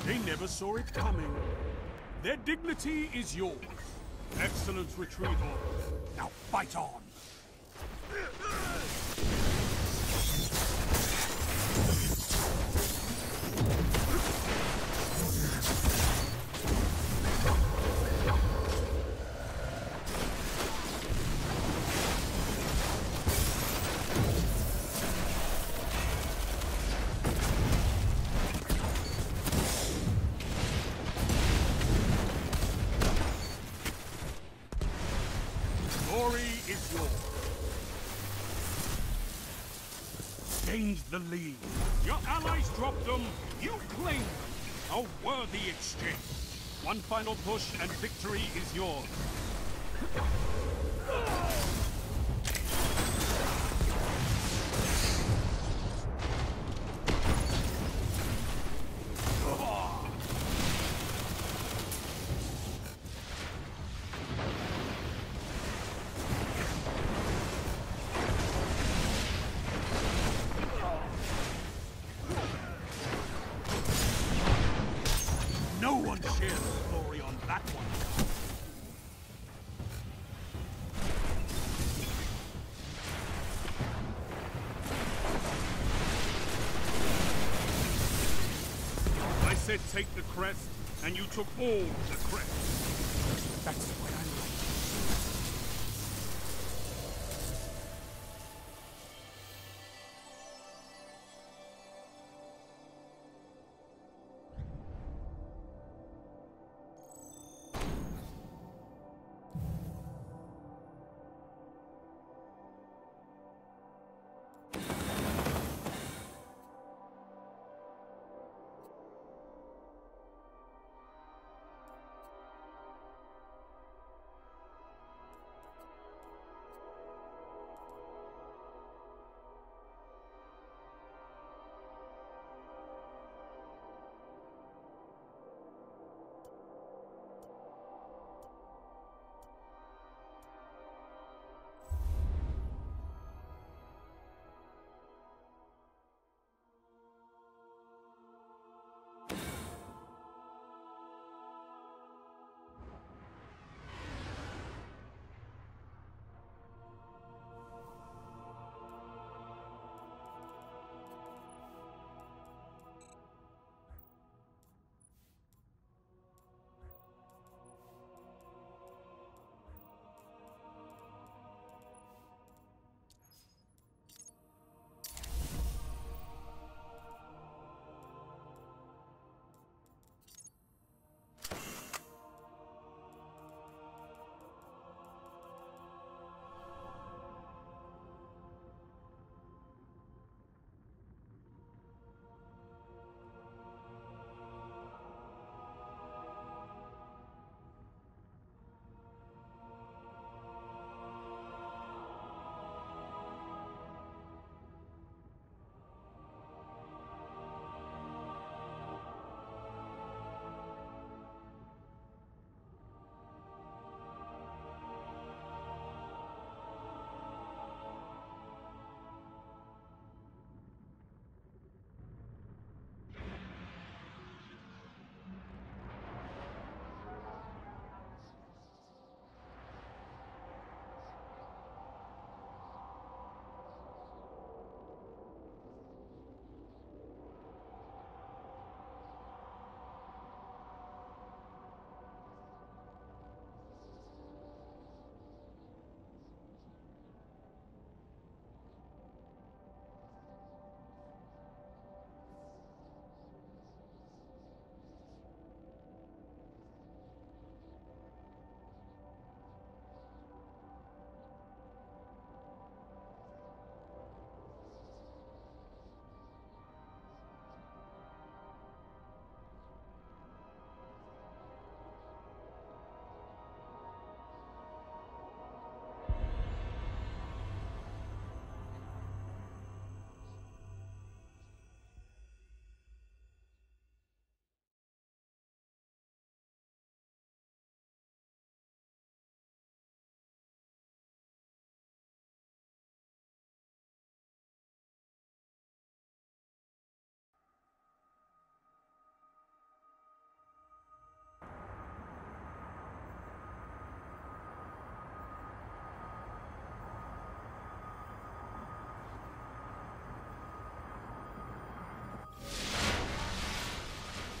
They never saw it coming. Their dignity is yours. Excellent retrieval. Now fight on. Glory is yours. Gained the lead. Your allies dropped them, you claimed them. A worthy exchange. One final push and victory is yours. No one shares the glory on that one. I said take the crest, and you took all the crest. That's the way I like it.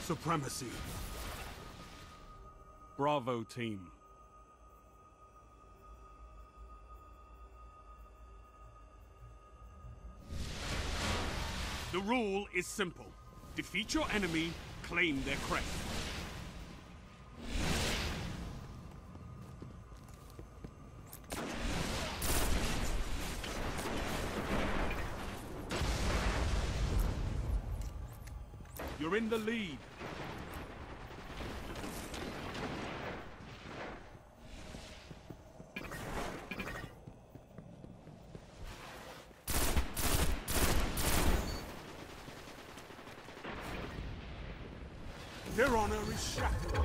supremacy. Bravo, team. The rule is simple. Defeat your enemy, claim their crest. You're in the lead. Their honor is shattered.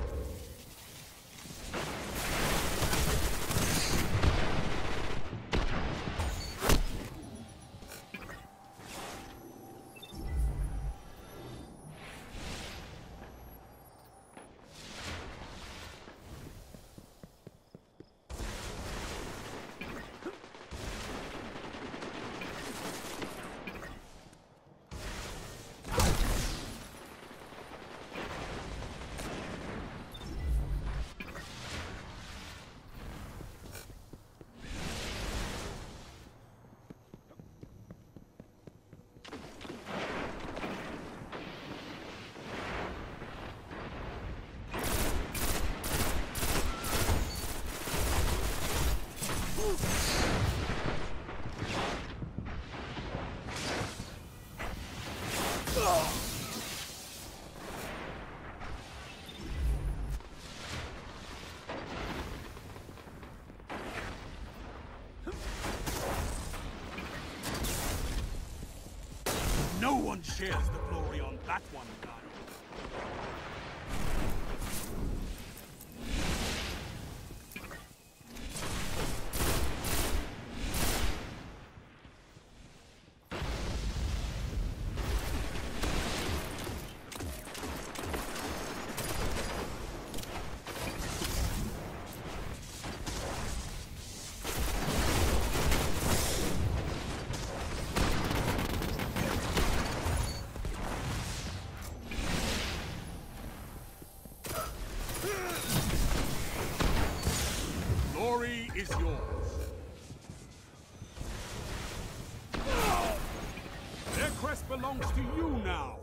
No one shares the glory on that one, guy. Glory is yours. Their crest belongs to you now.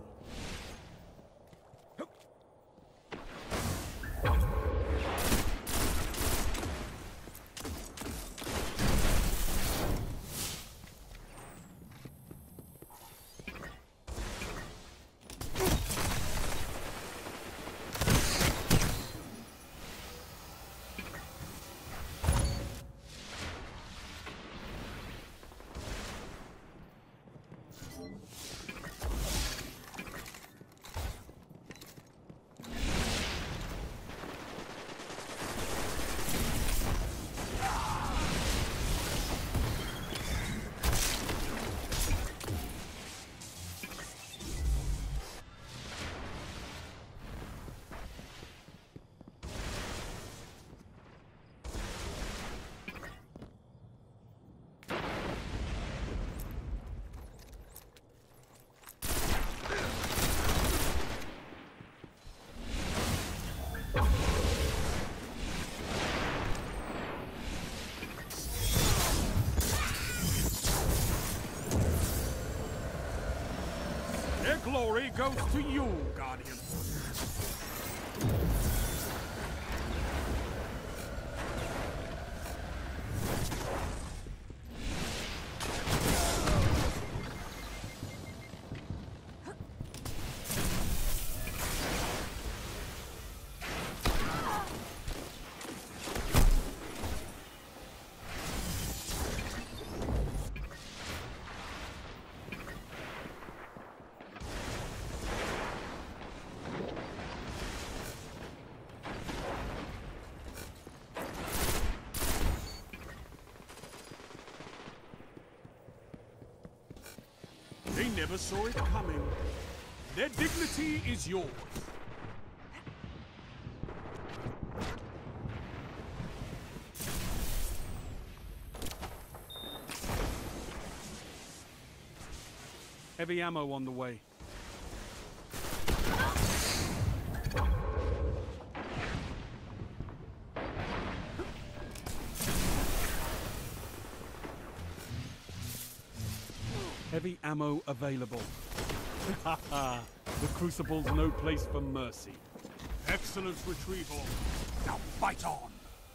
Their glory goes to you, Guardian. They never saw it coming. Their dignity is yours. Heavy ammo on the way. heavy ammo available. Haha, the Crucible's no place for mercy. Excellent retrieval. Now fight on!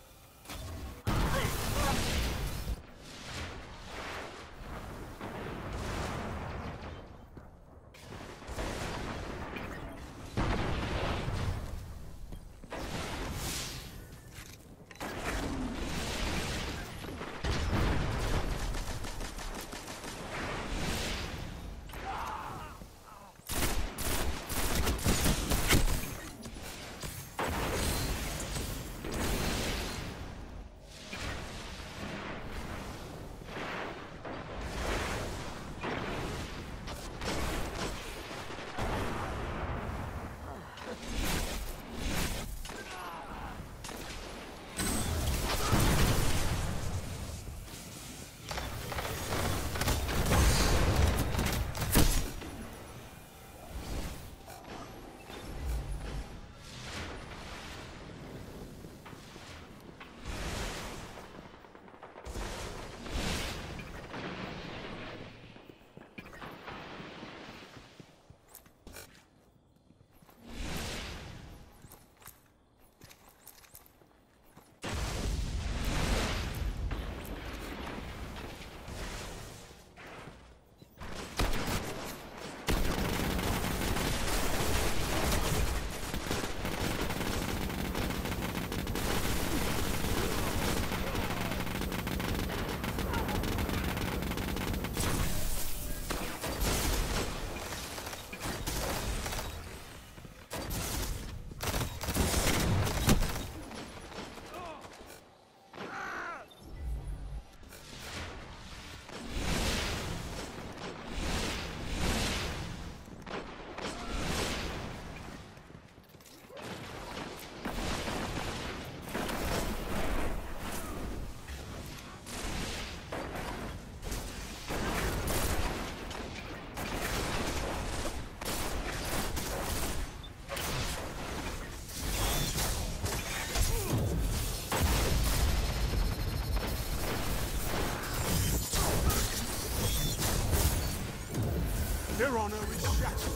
Their honor is shattered.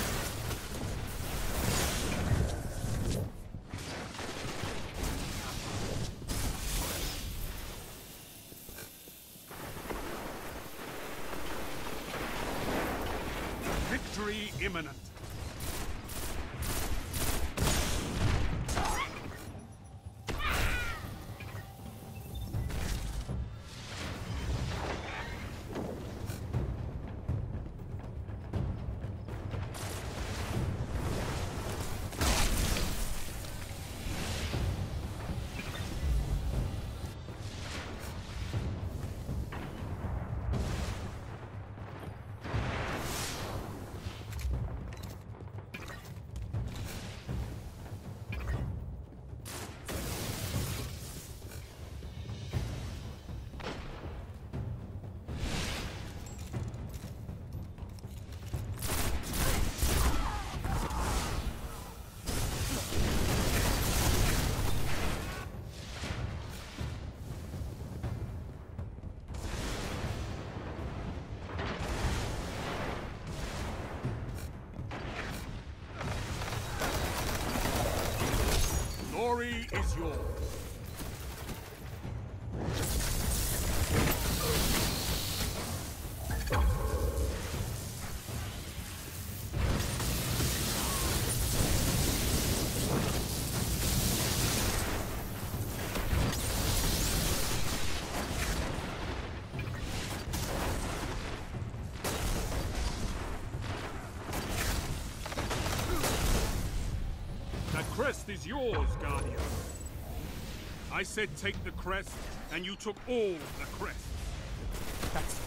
Victory imminent. Glory is yours. That crest is yours, Guardian. I said take the crest, and you took all the crest. That's